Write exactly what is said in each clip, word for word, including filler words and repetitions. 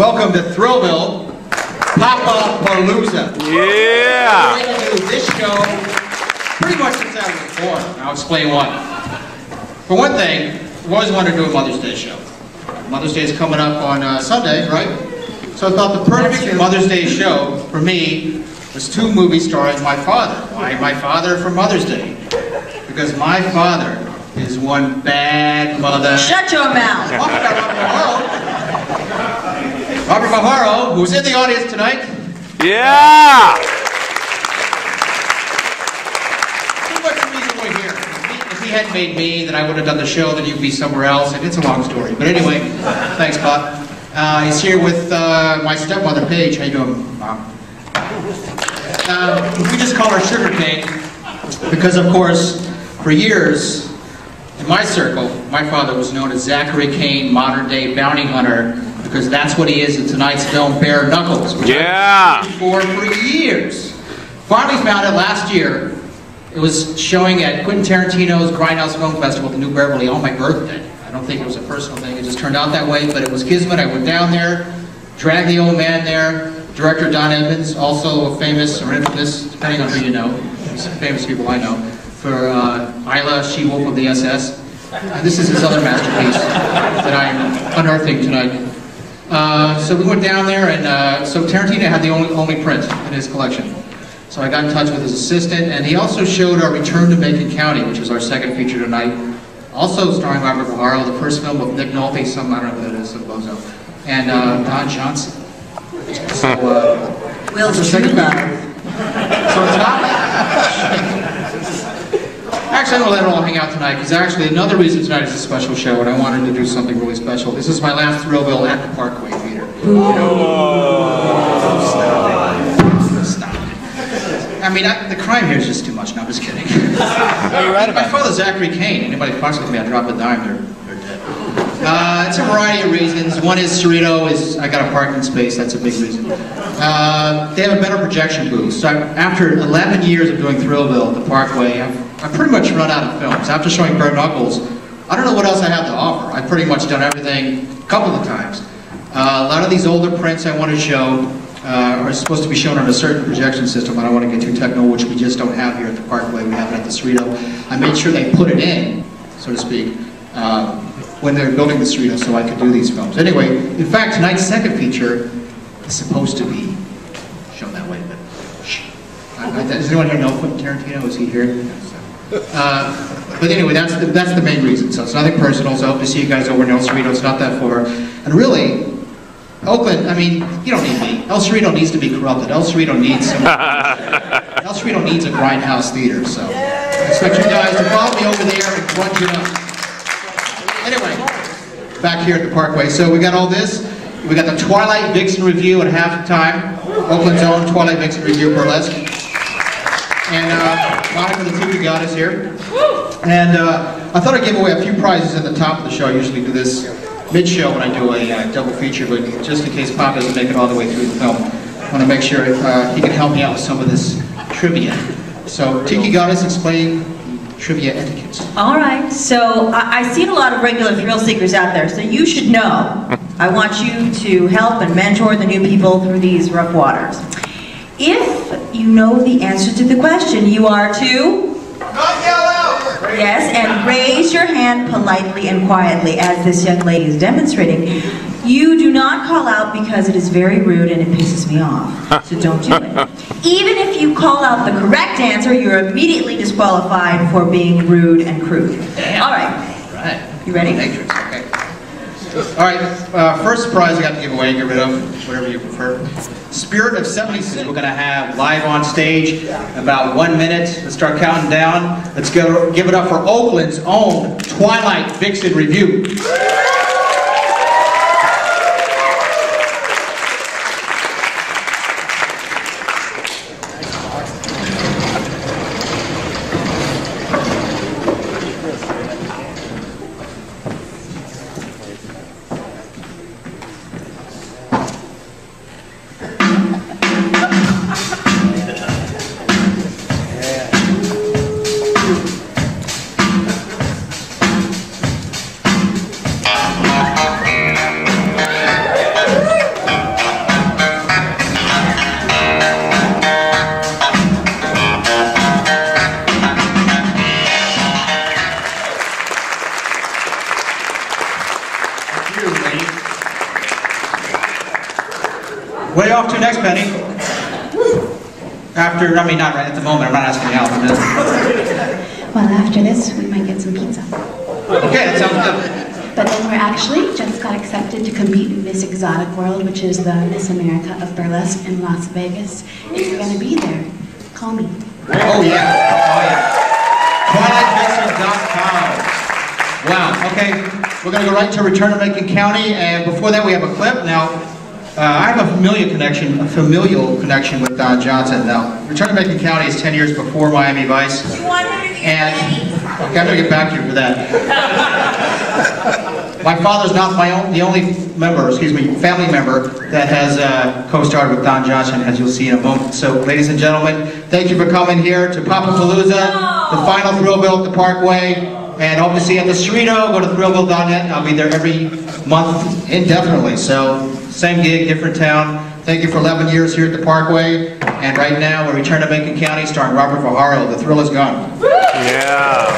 Welcome to Thrillville, PapaPalooza. Yeah! I've been waiting to do this show pretty much since I was born. I'll explain why. For one thing, I've always wanted to do a Mother's Day show. Mother's Day is coming up on uh, Sunday, right? So I thought the perfect Mother's Day show for me was two movies starring my father. Why my father for Mother's Day? Because my father is one bad mother. Shut your mouth! Talk about Robert Viharo. Robert Viharo, who's in the audience tonight. Yeah! Pretty much the reason we're here. If he, if he hadn't made me, then I would have done the show, then you'd be somewhere else, and it's a long story. But anyway, thanks, Bob. Uh, he's here with uh, my stepmother, Paige. How you doing, Mom? Uh, we just call her Sugar Cane because, of course, for years, in my circle, my father was known as Zachary Kane, modern-day bounty hunter, because that's what he is in tonight's film, Bare Knuckles, which yeah. I've been for for years. Finally found it last year. It was showing at Quentin Tarantino's Grindhouse Film Festival at the New Beverly on my birthday. I don't think it was a personal thing, it just turned out that way, but it was Kismet. I went down there, dragged the old man there. Director Don Edmonds, also famous or infamous, depending on who you know, some famous people I know, for uh, Isla, She-Wolf of the S S. And this is his other masterpiece that I'm unearthing tonight. Uh, so we went down there, and uh, so Tarantino had the only, only print in his collection. So I got in touch with his assistant, and he also showed our Return to Macon County, which is our second feature tonight. Also starring Robert Viharo, the first film with Nick Nolte, some, I don't know who that is, some bozo, and uh, Don Johnson. So, uh, Will the second battle. So it's not... Actually, I'm going to let it all hang out tonight, because actually another reason tonight is a special show, and I wanted to do something really special. This is my last Thrillville at the Parkway Theater. Oh. Stop it. Stop it. I mean, I, the crime here is just too much. No, I'm just kidding. What are you right about? My father's Zachary Kane. Anybody fucks with me, I drop a dime, they're, they're dead. Uh, it's a variety of reasons. One is Cerrito is, I got a parking space, that's a big reason. Uh, they have a better projection booth. So I, after eleven years of doing Thrillville at the Parkway, I've, I've pretty much run out of films. After showing Bare Knuckles, I don't know what else I have to offer. I've pretty much done everything a couple of times. Uh, a lot of these older prints I want to show uh, are supposed to be shown on a certain projection system. I don't want to get too technical, which we just don't have here at the Parkway. We have it at the Cerrito. I made sure they put it in, so to speak, uh, when they're building the Cerrito, so I could do these films. Anyway, in fact, tonight's second feature is supposed to be shown that way, but shh. I, I, does anyone here know Quentin Tarantino? Is he here? Uh, but anyway, that's the, that's the main reason. So it's nothing personal, so I hope to see you guys over in El Cerrito. It's not that far. And really, Oakland, I mean, you don't need me. El Cerrito needs to be corrupted. El Cerrito needs some... El Cerrito needs a grindhouse theater, so I expect you guys to follow me over there and plunge it up. Anyway, back here at the Parkway. So we got all this. We got the Twilight Vixen Review at halftime. Oakland's own Twilight Vixen Review burlesque. And uh, Monica the T V God is here. And uh, I thought I'd give away a few prizes at the top of the show. I usually do this mid-show when I do a uh, double feature, but just in case Pop doesn't make it all the way through the film, I want to make sure uh, he can help me out with some of this trivia. So, Tiki Goddess, explain trivia etiquette. All right, so I, I've seen a lot of regular thrill seekers out there, so you should know. I want you to help and mentor the new people through these rough waters. If you know the answer to the question, you are to... Not yell out! Yes, and raise your hand politely and quietly, as this young lady is demonstrating. You do not call out because it is very rude and it pisses me off, so don't do it. Even if you call out the correct answer, you're immediately disqualified for being rude and crude. Damn. All right. Right. You ready? Matrix, okay. All right, uh, first prize I got to give away, get rid of, whatever you prefer. Spirit of seventy-six, we're going to have live on stage, about one minute. Let's start counting down. Let's go, give it up for Oakland's own Twilight Vixen Review. you off to next, Penny? After, I mean, not right at the moment. I'm not asking you out. Well, after this, we might get some pizza. Okay, that sounds good. But then we're actually just got accepted to compete in Miss Exotic World, which is the Miss America of Burlesque in Las Vegas. If you're going to be there, call me. Oh, yeah. Oh, yeah. twilight vixen dot com. Wow, okay. We're going to go right to Return to Macon County, and before that we have a clip. Now, uh, I have a familiar connection, a familial connection with Don Johnson. Now, Return to Macon County is ten years before Miami Vice. And, okay, I'm going to get back to you for that. My father's not my own, the only member, excuse me, family member that has uh, co-starred with Don Johnson, as you'll see in a moment. So, ladies and gentlemen, thank you for coming here to PapaPalooza, the final Thrillville at the Parkway, and hope to see you at the Cerrito. Go to Thrillville dot net. I'll be there every month indefinitely. So, same gig, different town. Thank you for eleven years here at the Parkway. And right now, we return to Macon County, starring Robert Viharo. The thrill is gone. Yeah.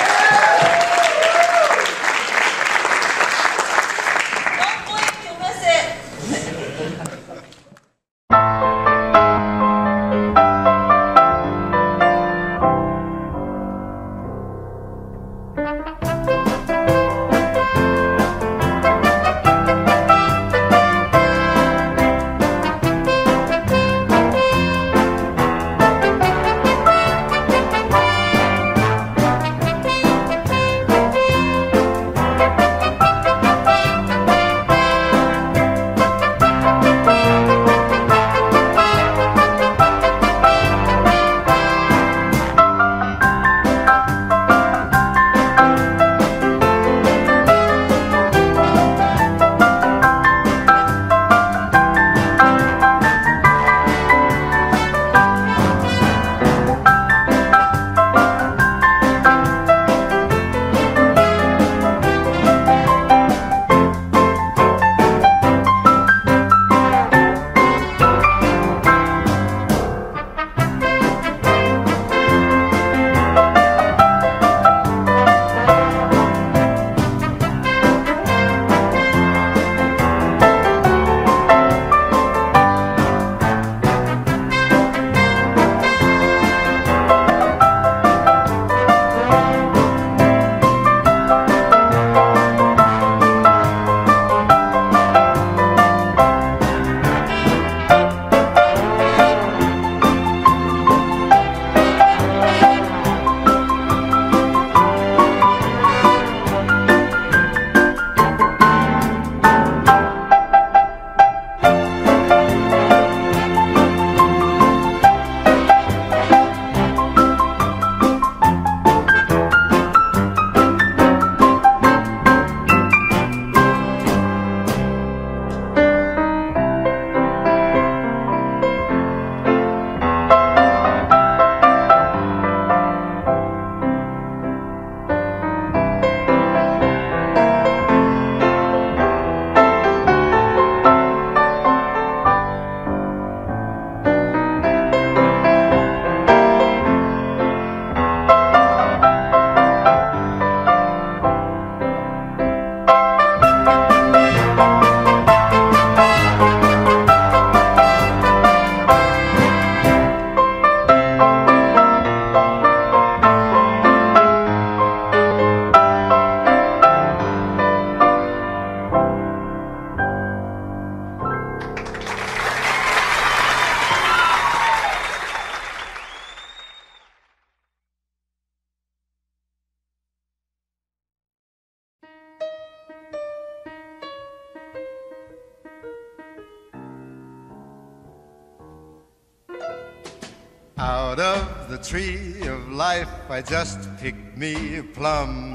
Out of the tree of life I just picked me a plum.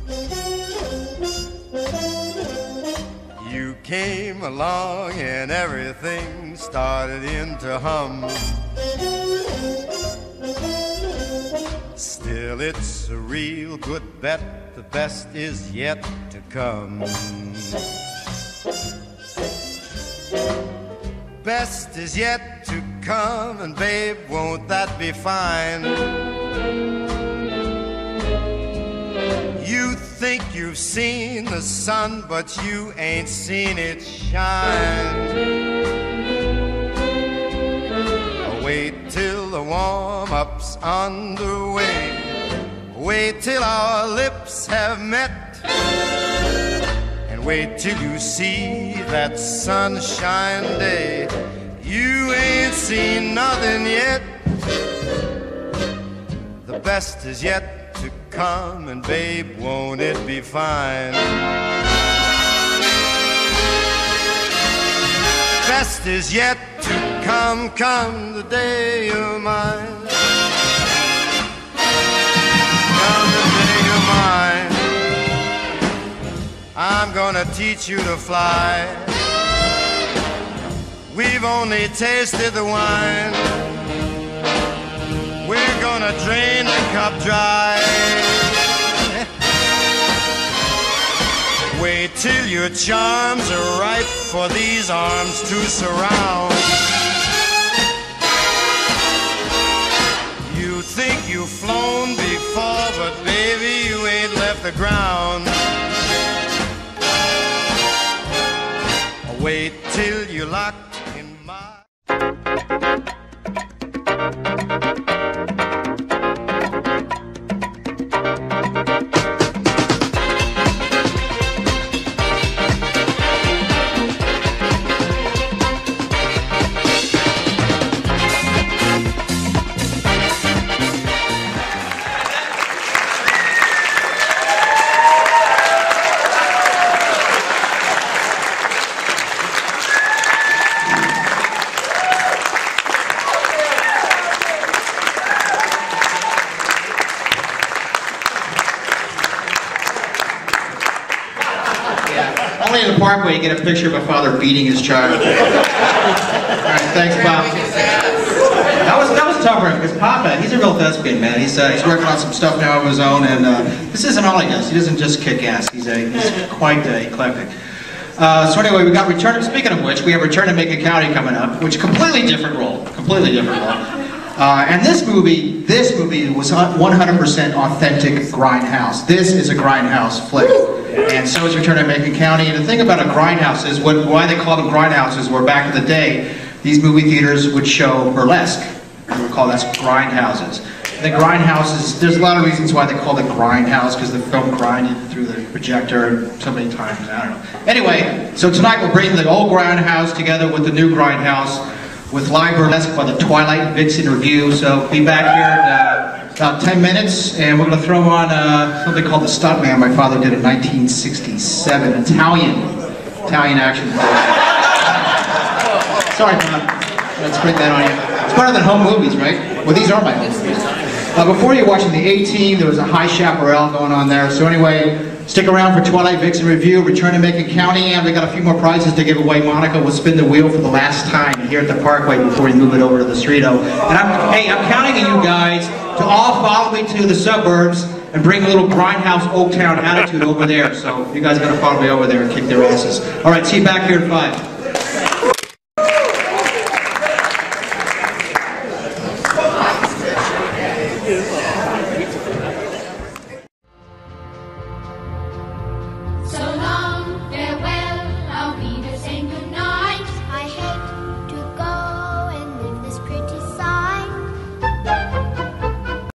You came along and everything started in to hum. Still it's a real good bet, the best is yet to come. Best is yet to come, and babe, won't that be fine? You think you've seen the sun, but you ain't seen it shine. underway. Wait till our lips have met, and wait till you see that sunshine day. You ain't seen nothing yet. The best is yet to come, and babe, won't it be fine? Best is yet to come, come the day you're mine. Come the day you're mine. I'm gonna teach you to fly. We've only tasted the wine. We're gonna drain the cup dry. Wait till your charms are ripe for these arms to surround. You think you've flown before, but baby, you ain't left the ground. Wait till you're locked in my... Only in the Parkway you get a picture of a father beating his child. All right, thanks, Pop. That was that was tough for him because Papa, he's a real thespian, man. He's uh, he's working on some stuff now of his own, and uh, this isn't all he does. He doesn't just kick ass. He's a he's quite uh, eclectic. Uh, so anyway, we got Return. Speaking of which, we have Return to Macon County coming up, which completely different role, completely different role. Uh, and this movie, this movie was one hundred percent authentic grindhouse. This is a grindhouse flick. And so is Return to Macon County. And the thing about a grindhouse is, what, why they call them grindhouses, were back in the day, these movie theaters would show burlesque. They would call that grindhouses. The grindhouses, there's a lot of reasons why they call it grindhouse, because the film grinded through the projector so many times, I don't know. Anyway, so tonight we're bringing the old grindhouse together with the new grindhouse, with live burlesque by the Twilight Vixen Review. So be back here in uh, about ten minutes, and we're going to throw on uh, something called The Stuntman my father did in nineteen sixty-seven, Italian, Italian action. Sorry, Bob. Let's bring that on you. It's better than home movies, right? Well, these are my home movies. Uh, before you're watching the A-Team, there was a high chaparral going on there. So anyway, stick around for Twilight Vixen Review, Return to Macon County, and we got a few more prizes to give away. Monica will spin the wheel for the last time here at the Parkway before we move it over to the Streeto. And I'm, hey, I'm counting on you guys to all follow me to the suburbs and bring a little grindhouse Oaktown attitude over there. So you guys got to follow me over there and kick their asses. All right, see you back here in five.